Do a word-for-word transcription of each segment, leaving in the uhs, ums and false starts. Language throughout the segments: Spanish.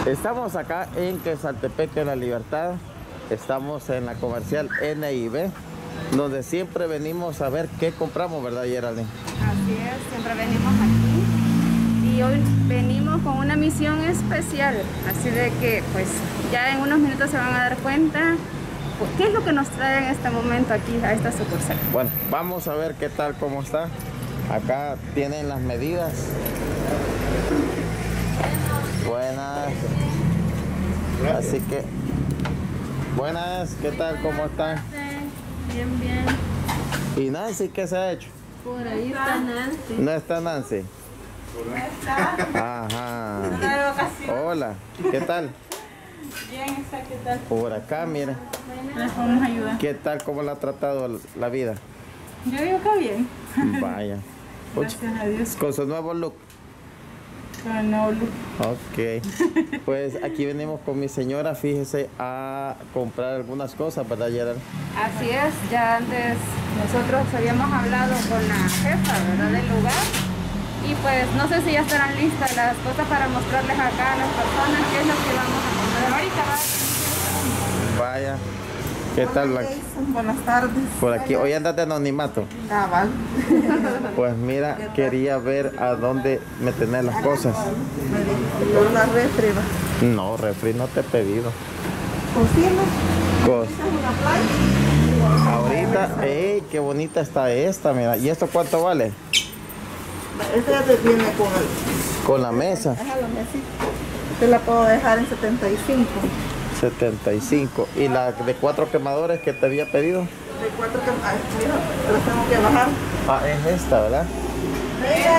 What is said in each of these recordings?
Estamos acá en Quesaltepeque, La Libertad. Estamos en la comercial N I B, donde siempre venimos a ver qué compramos, ¿verdad, Geraldine? Así es, siempre venimos aquí. Y hoy venimos con una misión especial. Así de que, pues, ya en unos minutos se van a dar cuenta pues, qué es lo que nos trae en este momento aquí a esta sucursal. Bueno, vamos a ver qué tal, cómo está. Acá tienen las medidas. Buenas. Así que, buenas, ¿qué tal? ¿Cómo están? Bien, bien. ¿Y Nancy qué se ha hecho? Por ahí está Nancy. ¿No está Nancy? Ajá. Hola, ¿qué tal? Bien, está, ¿qué tal? Por acá, mira. Les podemos ayudar. ¿Qué tal? ¿Cómo la ha tratado la vida? Yo digo que bien. Vaya. Gracias a Dios. Con su nuevo look. Con el nuevo look. Ok. Pues aquí venimos con mi señora, fíjese, a comprar algunas cosas, ¿verdad, Gerald? Así es, ya antes nosotros habíamos hablado con la jefa, ¿verdad?, del lugar. Y pues no sé si ya estarán listas las cosas para mostrarles acá a las personas qué es lo que vamos a comprar ahorita. Vaya. ¿Qué tal? La... Buenas tardes. Por aquí, hoy andas de anonimato. Ah, vale. Pues mira, quería ver a dónde me tenés las cosas. Por la refri, va. No, refri no te he pedido. Cocina. Cos- Ahorita, ey, qué bonita está esta, mira. ¿Y esto cuánto vale? Esta ya te viene con el... Con la mesa. Déjalo, mesita. Te la puedo dejar en setenta y cinco. setenta y cinco. ¿Y la de cuatro quemadores que te había pedido? De cuatro que... Ay, mira, te las tengo que bajar. Ah, es esta, ¿verdad? Mira,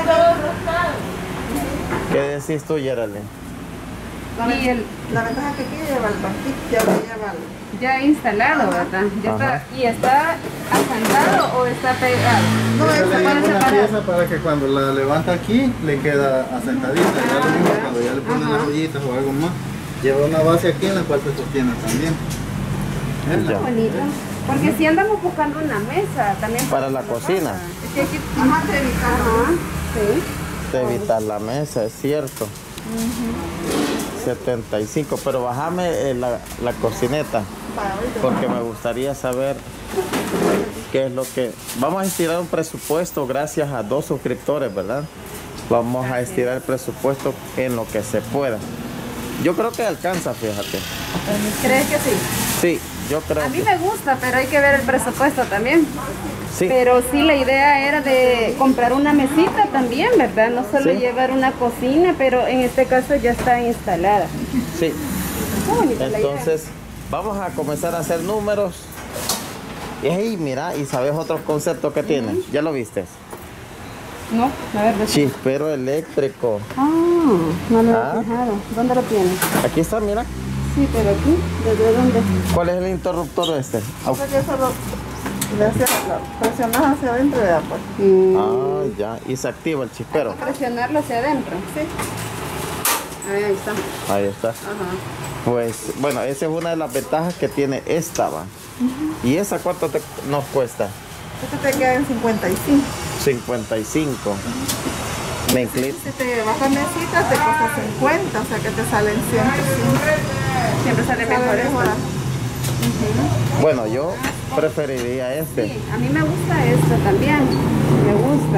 ¿Qué decís tú, Geraldine? La, Y el- la ventaja que aquí lleva el banquito, ya lo lleva el... Ya instalado, ¿verdad? Ya Ajá. está. ¿Y está asentado o está pegado? No, Esa esa le puede lleva una separar. pieza para que cuando la levanta aquí le queda asentadita. Ya lo mismo cuando ya le ponen Ajá. las ollitas o algo más. Lleva una base aquí en la cual se sostiene también. Ya. Qué bonito. Porque si andamos buscando una mesa también Para la cocina. casa. Es que aquí... Ajá, te evitar. Ajá, sí. De evitar la mesa, es cierto. setenta y cinco, pero bájame eh, la, la cocineta, Para ahorita. porque me gustaría saber qué es lo que... Vamos a estirar un presupuesto gracias a dos suscriptores, ¿verdad? Vamos a estirar el presupuesto en lo que se pueda. Yo creo que alcanza, fíjate. ¿Crees que sí? Sí, yo creo A mí que me gusta, pero hay que ver el presupuesto también. sí. Pero sí, la idea era de comprar una mesita también, ¿verdad? No solo Sí. llevar una cocina, pero en este caso ya está instalada. Sí. Qué bonita la idea. Entonces, vamos a comenzar a hacer números. Y ahí, mira, y sabes otros conceptos que tiene. ¿Ya lo viste? No, a ver, de... Chispero eléctrico. Ah, no lo Ah. he fijado. ¿Dónde lo tienes? Aquí está, mira. Sí, pero aquí, ¿desde dónde? ¿Cuál es el interruptor este? Au. Creo que eso lo... Le hacia, lo presionas hacia adentro de pues. Mm, Ah, ya. Y se activa el chispero. presionarlo hacia adentro. Sí. Ahí está. Ahí está. Ajá. Pues, bueno, esa es una de las ventajas que tiene esta, va. ¿Y esa cuánto te, nos cuesta? Este te queda en cincuenta y cinco. cincuenta y cinco. Me inclino. Si te bajas mesita te cuesta cincuenta, o sea que te salen ciento cinco. Siempre sale mejor esto. Bueno, yo preferiría este. Sí, a mí me gusta esto también. Me gusta.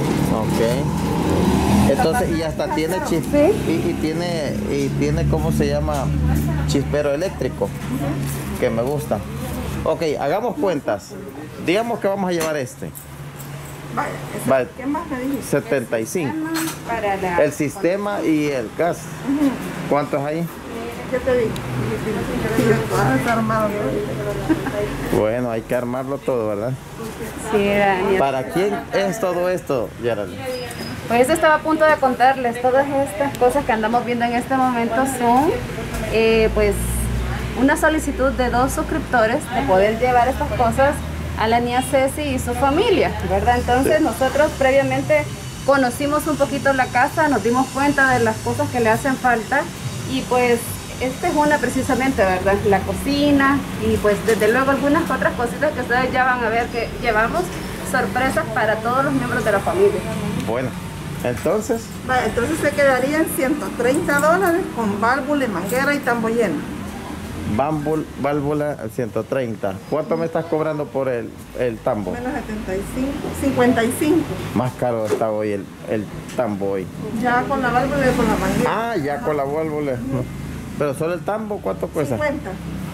Ok. Entonces, y hasta tiene chis Sí. y, y tiene, y tiene, ¿cómo se llama? Chispero eléctrico. Que me gusta. Ok, hagamos cuentas. Digamos que vamos a llevar este. Vaya, ese- Vale. ¿qué más me dijiste? setenta y cinco. Para la... El sistema y el gas. ¿Cuántos hay? ¿Qué te dije? Ah, está armado, ¿no? Bueno, hay que armarlo todo, ¿verdad? Sí, Daniel. ¿Para quién es todo esto, Geraldine? Pues eso estaba a punto de contarles. Todas estas cosas que andamos viendo en este momento son, eh, pues, una solicitud de dos suscriptores de poder llevar estas cosas a la niña Ceci y su familia, ¿verdad? Entonces Sí. nosotros previamente conocimos un poquito la casa, nos dimos cuenta de las cosas que le hacen falta y pues esta es una precisamente, ¿verdad? La cocina y pues desde luego algunas otras cositas que ustedes ya van a ver que llevamos sorpresas para todos los miembros de la familia. Bueno, Entonces, Vaya, entonces se quedarían ciento treinta dólares con válvula, manguera y tambo lleno. bámbul- válvula ciento treinta. ¿Cuánto me estás cobrando por el, el tambo? Menos setenta y cinco, cincuenta y cinco. Más caro está hoy el, el tambo hoy. Ya con la válvula y con la manguera. Ah, ya con la válvula. No. Pero solo el tambo, ¿cuánto cuesta? cincuenta.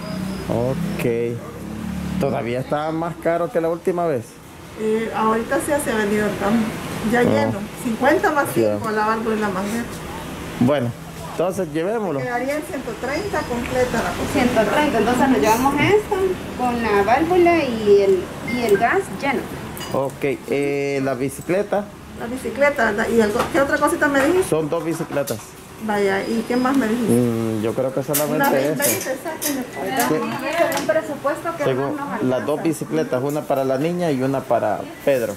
Ok. ¿Todavía está más caro que la última vez? Eh, ahorita sí se ha venido el tambo. Ya Ah. lleno. cincuenta más Ya. cinco la válvula y la manguera. Bueno, entonces llevémoslo. Quedaría en ciento treinta completa la cosa. ciento treinta, entonces nos llevamos esto con la válvula y el, y el gas lleno. Ok, eh, la bicicleta, La bicicleta, ¿verdad? ¿Y algo, qué otra cosita me dijiste? son dos bicicletas. Vaya, ¿y qué más me dijiste? Mm, yo creo que Una solamente veinte, eso. sáquenme. Según un presupuesto que Según no nos las dos alcanza. bicicletas, una para la niña y una para Pedro.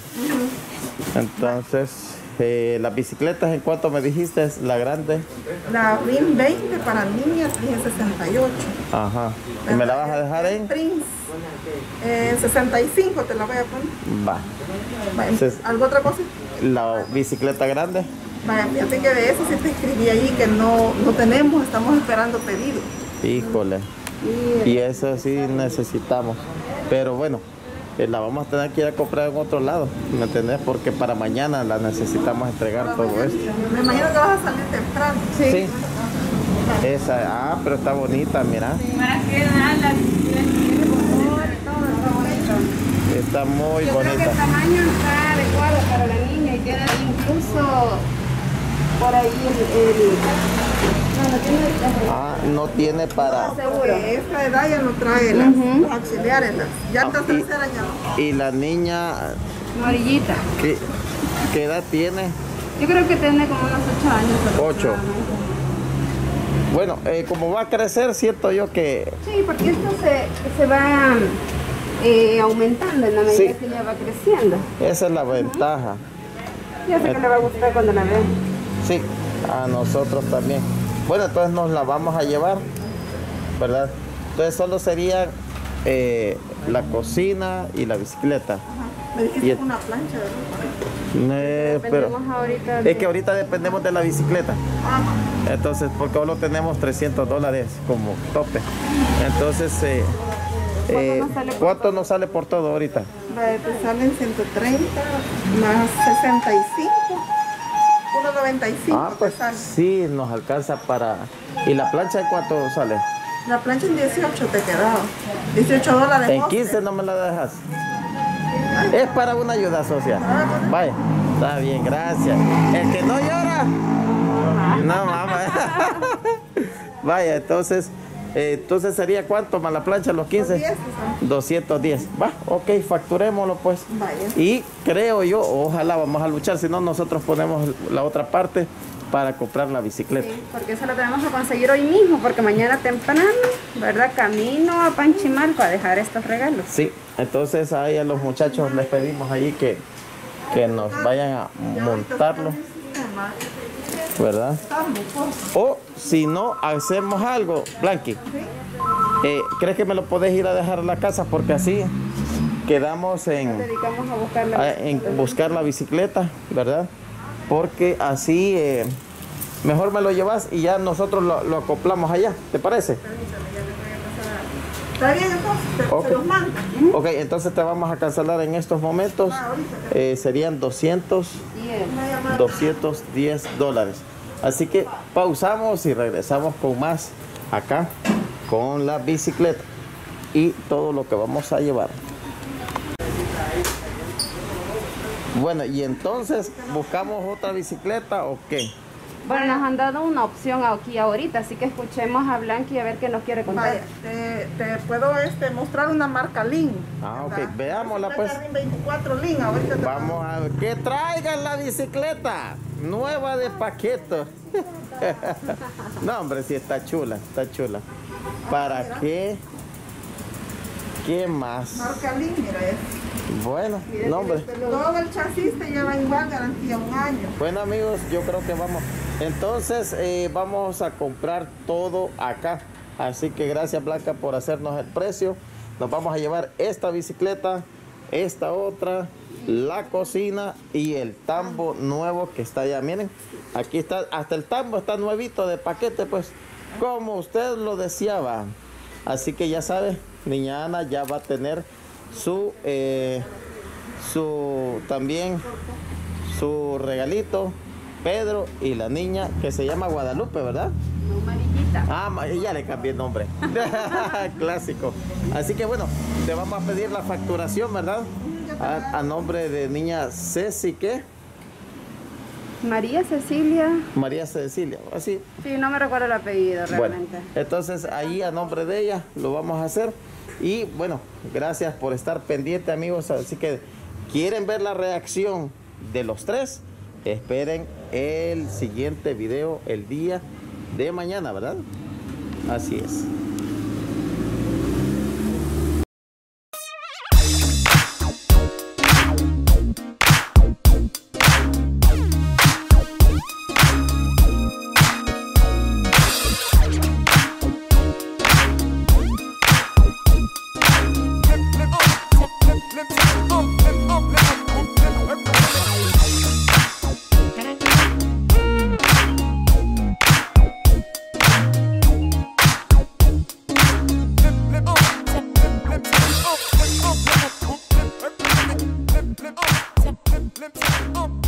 Entonces, eh, las bicicletas, ¿en cuánto me dijiste? Es la grande. La R I M veinte para niñas, dije sesenta y ocho. Ajá. ¿Y me la vas a dejar en? Prince. Eh, sesenta y cinco te la voy a poner. Va. Vaya, Ses- ¿algo otra cosa? La bicicleta grande. Vaya, fíjate que de eso sí te escribí ahí que no, no tenemos, estamos esperando pedido. Híjole. Y eso sí necesitamos. Pero bueno, eh, la vamos a tener que ir a comprar en otro lado, ¿me entendés? Porque para mañana la necesitamos entregar todo esto. Me imagino que vas a salir temprano. Sí. Esa, ah, pero está bonita, mira. Para que nada, la bicicleta tiene motor y todo, está bonito. Está muy Yo creo que bonita. el tamaño está adecuado para la niña y tiene incluso por ahí el... el no, no tiene el... Ah, no tiene para... seguro. Que esta edad ya no trae las, Ujú. los auxiliares, las llantas Ah, y- traseras ya no. Y la niña, Amarillita. ¿qué, qué edad tiene? Yo creo que tiene como unos ocho años. Ocho. aproximadamente. Bueno, eh, como va a crecer, siento yo que... Sí, porque esto se, se va eh, aumentando en la medida Sí. que ella va creciendo. Esa es la ventaja. Yo sé que le va a gustar cuando la vea. Sí, a nosotros también. Bueno, entonces nos la vamos a llevar, ¿verdad? Entonces solo sería eh, la cocina y la bicicleta. Me dijiste Y el- una plancha, ¿verdad? Eh, pero Dependemos ahorita de... es que ahorita dependemos de la bicicleta. Ah, Entonces, porque solo tenemos trescientos dólares como tope. Entonces, eh, eh, nos sale por ¿cuánto nos sale por todo ahorita? vaya, te salen ciento treinta más sesenta y cinco. uno noventa y cinco Ah, te pues sale. sí, nos alcanza para... ¿Y la plancha en cuánto sale? La plancha en dieciocho te quedaba. dieciocho dólares. En José. quince no me la dejas. Es para una ayuda social. Vaya, está bien, gracias. El que no llora, no mamá. Vaya, entonces, eh, entonces sería cuánto más la plancha, los quince. diez, Susana. doscientos diez. Va, ok, facturémoslo pues. Vaya. Y creo yo, ojalá vamos a luchar, si no nosotros ponemos la otra parte para comprar la bicicleta. Sí, porque eso lo tenemos que conseguir hoy mismo, porque mañana temprano, ¿verdad? Camino a Panchimalco a dejar estos regalos. Sí, entonces ahí a los muchachos les pedimos allí que, que nos vayan a montarlo, ¿verdad? O si no, hacemos algo, Blanqui. Eh, ¿Crees que me lo podés ir a dejar a la casa? Porque así quedamos en, Dedicamos a buscar la... a- en buscar la bicicleta, ¿verdad? Porque así eh, mejor me lo llevas y ya nosotros lo, lo acoplamos allá, ¿te parece? Está bien, entonces, te, Ok. se los mando. Ok, entonces te vamos a cancelar en estos momentos. Eh, serían doscientos, Diez. doscientos diez dólares. Así que pausamos y regresamos con más acá con la bicicleta y todo lo que vamos a llevar. Bueno, y entonces, ¿buscamos otra bicicleta o qué? Bueno, nos han dado una opción aquí ahorita, así que escuchemos a Blanqui a ver qué nos quiere contar. Vaya, te, te puedo este, mostrar una marca Lin. Ah, ok, ¿verdad? veámosla, Una pues. Lin veinticuatro Lin, ahorita te Vamos a ver, que traigan la bicicleta nueva de paquete. No, hombre, sí está chula, está chula. ¿Para qué? ¿Qué más? Marca Lin, mira es. Bueno, no, hombre. Todo el chasis te lleva igual garantía un año. Bueno, amigos, yo creo que vamos. Entonces, eh, vamos a comprar todo acá. Así que gracias, Blanca, por hacernos el precio. Nos vamos a llevar esta bicicleta, esta otra la cocina y el tambo nuevo que está allá. Miren, aquí está, hasta el tambo está nuevito de paquete, pues, como usted lo deseaba. Así que ya sabe, niña Ana ya va a tener su, eh, su, también su regalito, Pedro y la niña que se llama Guadalupe, ¿verdad? No, Marillita. Ah, ya le cambié el nombre. Clásico. Así que bueno, te vamos a pedir la facturación, ¿verdad? A, a nombre de niña Ceci, ¿qué? María Cecilia. María Cecilia, así. Sí, no me recuerdo el apellido realmente. Bueno, entonces ahí a nombre de ella lo vamos a hacer. Y bueno, gracias por estar pendiente, amigos. Así que quieren ver la reacción de los tres, esperen el siguiente video el día de mañana, ¿verdad? Así es. Up.